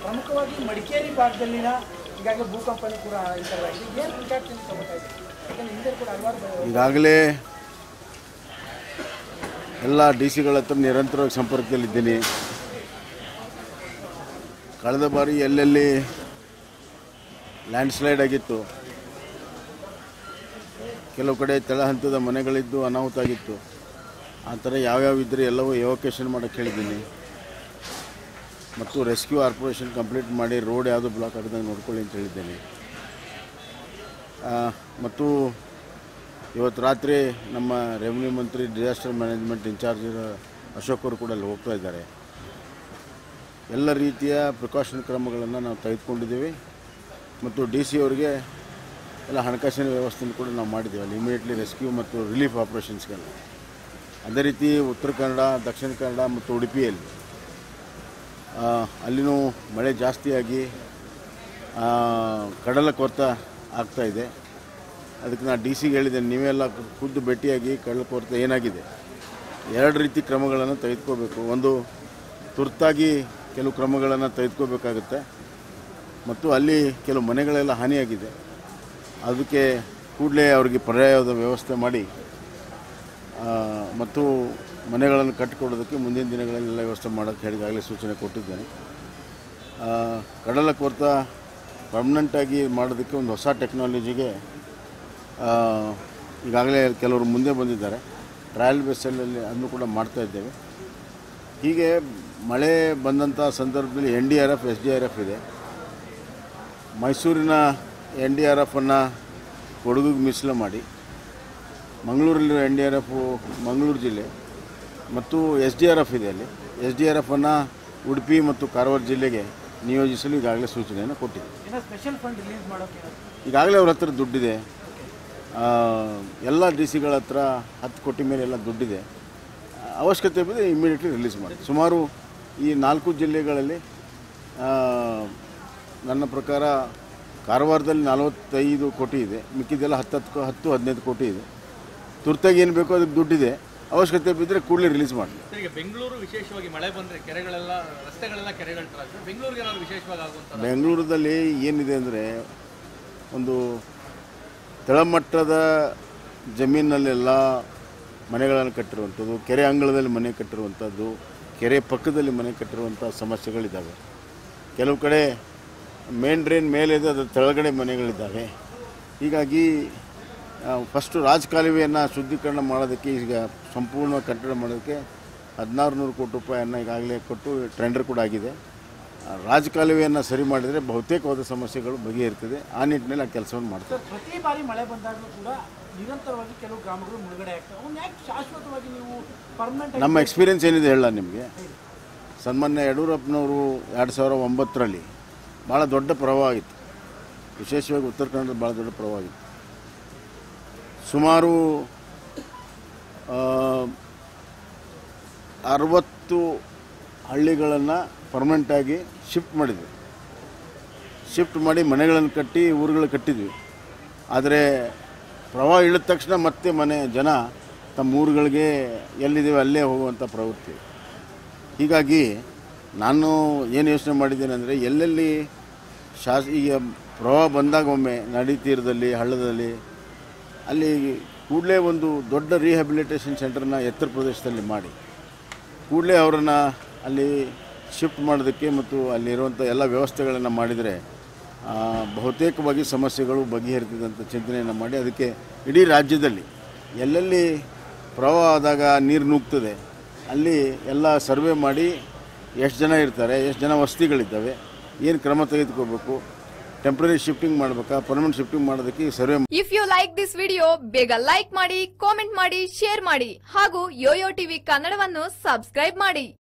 ಪ್ರಮುಖವಾಗಿ ಮಡಿಕೇರಿ ಭಾಗದಲ್ಲಿನ ಈಗಾಗಲೇ ಭೂಕಂಪನೆ ಕೂಡ ಇಂಥದ್ದಾಗಿದೆ. ಏನು ಪ್ರಿಕಾಷನ್ಸ್ ತಗೋತಾ ಇದೆ? ಯಾಕಂದರೆ ಹಿಂದೆ ಕೂಡ ಹಲವಾರು ಈಗಾಗಲೇ ಎಲ್ಲ ಡಿ ಸಿಗಳ ಹತ್ರ ನಿರಂತರವಾಗಿ ಸಂಪರ್ಕದಲ್ಲಿದ್ದೀನಿ. ಕಳೆದ ಬಾರಿ ಎಲ್ಲೆಲ್ಲಿ ಲ್ಯಾಂಡ್ಸ್ಲೈಡ್ ಆಗಿತ್ತು, ಕೆಲವು ಕಡೆ ತಳ ಹಂತದ ಮನೆಗಳಿದ್ದು ಅನಾಹುತ ಆಗಿತ್ತು. ಆ ಥರ ಯಾವ್ಯಾವ ಇದ್ದರೆ ಎಲ್ಲವೂ ಎವಾಕ್ಯುಯೇಷನ್ ಮಾಡೋಕ್ಕೆ ಹೇಳಿದ್ದೀನಿ. ಮತ್ತು ರೆಸ್ಕ್ಯೂ ಆಪರೇಷನ್ ಕಂಪ್ಲೀಟ್ ಮಾಡಿ ರೋಡ್ ಯಾವುದು ಬ್ಲಾಕ್ ಆಗದಂಗೆ ನೋಡ್ಕೊಳ್ಳಿ ಅಂತ ಹೇಳಿದ್ದೇನೆ. ಮತ್ತು ಇವತ್ತು ರಾತ್ರಿ ನಮ್ಮ ರೆವಿನ್ಯೂ ಮಂತ್ರಿ ಡಿಸಾಸ್ಟರ್ ಮ್ಯಾನೇಜ್ಮೆಂಟ್ ಇನ್ಚಾರ್ಜ್ ಅಶೋಕ್ ಅವರು ಕೂಡ ಅಲ್ಲಿ ಹೋಗ್ತಾ ಇದ್ದಾರೆ. ಎಲ್ಲ ರೀತಿಯ ಪ್ರಿಕಾಷನ್ ಕ್ರಮಗಳನ್ನು ನಾವು ತೆಗೆದುಕೊಂಡಿದ್ದೀವಿ. ಮತ್ತು ಡಿ ಸಿ ಅವರಿಗೆ ಎಲ್ಲ ಹಣಕಾಸಿನ ವ್ಯವಸ್ಥೆಯನ್ನು ಕೂಡ ನಾವು ಮಾಡಿದ್ದೀವಿ ಅಲ್ಲಿ ಇಮಿಡಿಯೇಟ್ಲಿ ರೆಸ್ಕ್ಯೂ ಮತ್ತು ರಿಲೀಫ್ ಆಪ್ರೇಷನ್ಸ್ಗೆಲ್ಲ. ಅದೇ ರೀತಿ ಉತ್ತರ ಕನ್ನಡ, ದಕ್ಷಿಣ ಕನ್ನಡ ಮತ್ತು ಉಡುಪಿಯಲ್ಲಿ ಅಲ್ಲಿನೂ ಮಳೆ ಜಾಸ್ತಿಯಾಗಿ ಕಡಲ ಕೊರೆತ ಆಗ್ತಾಯಿದೆ. ಅದಕ್ಕೆ ನಾನು ಡಿ ಸಿಗೆ ಹೇಳಿದ್ದೇನೆ, ನೀವೆಲ್ಲ ಖುದ್ದು ಭೇಟಿಯಾಗಿ ಕಡಲ ಕೊರೆತ ಏನಾಗಿದೆ, ಎರಡು ರೀತಿ ಕ್ರಮಗಳನ್ನು ತೆಗೆದುಕೋಬೇಕು. ಒಂದು, ತುರ್ತಾಗಿ ಕೆಲವು ಕ್ರಮಗಳನ್ನು ತೆಗೆದುಕೋಬೇಕಾಗುತ್ತೆ. ಮತ್ತು ಅಲ್ಲಿ ಕೆಲವು ಮನೆಗಳೆಲ್ಲ ಹಾನಿಯಾಗಿದೆ, ಅದಕ್ಕೆ ಕೂಡಲೇ ಅವರಿಗೆ ಪರ್ಯಾಯದ ವ್ಯವಸ್ಥೆ ಮಾಡಿ ಮತ್ತು ಮನೆಗಳನ್ನು ಕಟ್ಟಿಕೊಡೋದಕ್ಕೆ ಮುಂದಿನ ದಿನಗಳಲ್ಲೆಲ್ಲ ವ್ಯವಸ್ಥೆ ಮಾಡೋಕ್ಕೆ ಹೇಳಿದಾಗಲೇ ಸೂಚನೆ ಕೊಟ್ಟಿದ್ದೇನೆ. ಕಡಲ ಕೊರೆತ ಪರ್ಮನೆಂಟಾಗಿ ಮಾಡೋದಕ್ಕೆ ಒಂದು ಹೊಸ ಟೆಕ್ನಾಲಜಿಗೆ ಈಗಾಗಲೇ ಕೆಲವರು ಮುಂದೆ ಬಂದಿದ್ದಾರೆ. ಟ್ರಯಲ್ ಬೇಸಲ್ಲಿ ಅದನ್ನು ಕೂಡ ಮಾಡ್ತಾಯಿದ್ದೇವೆ. ಹೀಗೆ ಮಳೆ ಬಂದಂಥ ಸಂದರ್ಭದಲ್ಲಿ NDRF, SDRF ಇದೆ. ಮೈಸೂರಿನ NDRFನ್ನು ಕೊಡಗಿಗೆ ಮೀಸಲು ಮಾಡಿ, ಮಂಗಳೂರಲ್ಲಿರೋ NDRF ಮಂಗಳೂರು ಜಿಲ್ಲೆ ಮತ್ತು SDRF ಇದೆ ಅಲ್ಲಿ. SDRFನ್ನು ಉಡುಪಿ ಮತ್ತು ಕಾರವಾರ ಜಿಲ್ಲೆಗೆ ನಿಯೋಜಿಸಲು ಈಗಾಗಲೇ ಸೂಚನೆಯನ್ನು ಕೊಟ್ಟಿದೆ. ಸ್ಪೆಷಲ್ ಫಂಡ್ ರಿಲೀಸ್ ಮಾಡೋಕ್ಕೆ ಈಗಾಗಲೇ ಅವ್ರ ಹತ್ರ ದುಡ್ಡಿದೆ. ಎಲ್ಲ ಡಿ ಸಿಗಳ ಹತ್ರ 10 ಕೋಟಿ ಮೇಲೆ ಎಲ್ಲ ದುಡ್ಡಿದೆ. ಅವಶ್ಯಕತೆ ಬಿದ್ದರೆ ಇಮ್ಮಿಡಿಯೇಟ್ಲಿ ರಿಲೀಸ್ ಮಾಡಿ. ಸುಮಾರು ಈ 4 ಜಿಲ್ಲೆಗಳಲ್ಲಿ ನನ್ನ ಪ್ರಕಾರ ಕಾರವಾರದಲ್ಲಿ 45 ಕೋಟಿ ಇದೆ, ಮಿಕ್ಕಿದೆಲ್ಲ 10-15 ಕೋಟಿ ಇದೆ. ತುರ್ತಾಗಿ ಏನು ಬೇಕೋ ಅದಕ್ಕೆ ದುಡ್ಡಿದೆ. ಅವಶ್ಯಕತೆ ಬಿದ್ದರೆ ಕೂಡಲೇ ರಿಲೀಸ್ ಮಾಡಿ. ಈಗ ಬೆಂಗಳೂರು ವಿಶೇಷವಾಗಿ ಮಳೆ ಬಂದರೆ ಕೆರೆಗಳೆಲ್ಲ, ರಸ್ತೆಗಳೆಲ್ಲ ಕೆರೆಗಳ ಥರ ಬೆಂಗಳೂರಿಗೆ ಏನಾದ್ರು ವಿಶೇಷವಾಗಿ ಆಗುವಂಥ? ಬೆಂಗಳೂರಲ್ಲಿ ಏನಿದೆ ಅಂದರೆ, ಒಂದು ತಳಮಟ್ಟದ ಜಮೀನಲ್ಲೆಲ್ಲ ಮನೆಗಳನ್ನು ಕಟ್ಟಿರುವಂಥದ್ದು, ಕೆರೆ ಅಂಗಳದಲ್ಲಿ ಮನೆ ಕಟ್ಟಿರುವಂಥದ್ದು, ಕೆರೆ ಪಕ್ಕದಲ್ಲಿ ಮನೆ ಕಟ್ಟಿರುವಂಥ ಸಮಸ್ಯೆಗಳಿದ್ದಾವೆ. ಕೆಲವು ಕಡೆ ಮೇನ್ ಡ್ರೈನ್ ಮೇಲಿದೆ, ಅದರ ಕೆಳಗಡೆ ಮನೆಗಳಿದ್ದಾವೆ. ಹೀಗಾಗಿ ಫಸ್ಟು ರಾಜಕಾಲುವೆಯನ್ನು ಶುದ್ಧೀಕರಣ ಮಾಡೋದಕ್ಕೆ, ಈಗ ಸಂಪೂರ್ಣ ಕಟ್ಟಡ ಮಾಡೋದಕ್ಕೆ 1600 ಕೋಟಿ ರೂಪಾಯಿಯನ್ನು ಈಗಾಗಲೇ ಕೊಟ್ಟು ಟೆಂಡರ್ ಕೂಡ ಆಗಿದೆ. ರಾಜಕಾಲುವೆಯನ್ನು ಸರಿ ಮಾಡಿದರೆ ಬಹುತೇಕವಾದ ಸಮಸ್ಯೆಗಳು ಬಗೆಹರಿತದೆ. ಆ ನಿಟ್ಟಿನಲ್ಲಿ ಆ ಕೆಲಸವನ್ನು ಮಾಡ್ತಾರೆ. ಪ್ರತಿ ಬಾರಿ ಮಳೆ ಬಂದಾಗಲೂ ಕೂಡ ನಿರಂತರವಾಗಿ ಕೆಲವು ಗ್ರಾಮಗಳು ಮುಳುಗಡೆ ಆಗ್ತವೆ. ಅವ್ನು ಯಾಕೆ ಶಾಶ್ವತವಾಗಿ ನೀವು ಪರ್ಮನೆಂಟ್? ನಮ್ಮ ಎಕ್ಸ್ಪೀರಿಯೆನ್ಸ್ ಏನಿದೆ ಹೇಳ ನಿಮಗೆ. ಸನ್ಮಾನ್ಯ ಯಡಿಯೂರಪ್ಪನವರು 2009ರಲ್ಲಿ ಭಾಳ ದೊಡ್ಡ ಪ್ರವಾಹ ಆಗಿತ್ತು. ವಿಶೇಷವಾಗಿ ಉತ್ತರ ಕನ್ನಡದ ಭಾಳ ದೊಡ್ಡ ಪ್ರವಾಹ ಆಗಿತ್ತು. ಸುಮಾರು 60 ಹಳ್ಳಿಗಳನ್ನು ಪರ್ಮನೆಂಟಾಗಿ ಶಿಫ್ಟ್ ಮಾಡಿದ್ವಿ. ಶಿಫ್ಟ್ ಮಾಡಿ ಮನೆಗಳನ್ನು ಕಟ್ಟಿ ಊರುಗಳು ಕಟ್ಟಿದ್ವಿ. ಆದರೆ ಪ್ರವಾಹ ಇಳಿದ ತಕ್ಷಣ ಮತ್ತೆ ಜನ ತಮ್ಮ ಊರುಗಳಿಗೆ ಎಲ್ಲಿದ್ದೇವೆ ಅಲ್ಲೇ ಹೋಗುವಂಥ ಪ್ರವೃತ್ತಿ. ಹೀಗಾಗಿ ನಾನು ಏನು ಯೋಚನೆ ಮಾಡಿದ್ದೇನೆ ಅಂದರೆ, ಎಲ್ಲೆಲ್ಲಿ ಈಗ ಪ್ರವಾಹ ಬಂದಾಗ ಒಮ್ಮೆ ನದಿ ತೀರದಲ್ಲಿ, ಹಳ್ಳದಲ್ಲಿ ಅಲ್ಲಿ ಕೂಡಲೇ ಒಂದು ದೊಡ್ಡ ರಿಹ್ಯಾಬಿಲಿಟೇಷನ್ ಸೆಂಟರ್ನ ಎತ್ತರ ಪ್ರದೇಶದಲ್ಲಿ ಮಾಡಿ ಕೂಡಲೇ ಅವರನ್ನು ಅಲ್ಲಿ ಶಿಫ್ಟ್ ಮಾಡೋದಕ್ಕೆ ಮತ್ತು ಅಲ್ಲಿರುವಂಥ ಎಲ್ಲ ವ್ಯವಸ್ಥೆಗಳನ್ನು ಮಾಡಿದರೆ ಬಹುತೇಕವಾಗಿ ಸಮಸ್ಯೆಗಳು ಬಗೆಹರಿತಿದಂಥ ಚಿಂತನೆಯನ್ನು ಮಾಡಿ, ಅದಕ್ಕೆ ಇಡೀ ರಾಜ್ಯದಲ್ಲಿ ಎಲ್ಲೆಲ್ಲಿ ಪ್ರವಾಹ ಆದಾಗ ನೀರು ನುಗ್ತದೆ ಅಲ್ಲಿ ಎಲ್ಲ ಸರ್ವೆ ಮಾಡಿ ಎಷ್ಟು ಜನ ಇರ್ತಾರೆ, ಎಷ್ಟು ಜನ ವಸತಿಗಳಿದ್ದಾವೆ, ಏನು ಕ್ರಮ ತೆಗೆದುಕೋಬೇಕು, ಟೆಂಪ್ರರಿ ಶಿಫ್ಟಿಂಗ್ ಮಾಡಬೇಕಾ, ಪರ್ಮನೆಂಟ್ ಶಿಫ್ಟಿಂಗ್ ಮಾಡೋದಕ್ಕೆ survey. If you like this video, ಬೇಗ ಲೈಕ್ ಮಾಡಿ, ಕಾಮೆಂಟ್ ಮಾಡಿ, ಶೇರ್ ಮಾಡಿ ಹಾಗೂ ಯೋಯೋ ಟಿವಿ ಕನ್ನಡವನ್ನು ಸಬ್ಸ್ಕ್ರೈಬ್ ಮಾಡಿ.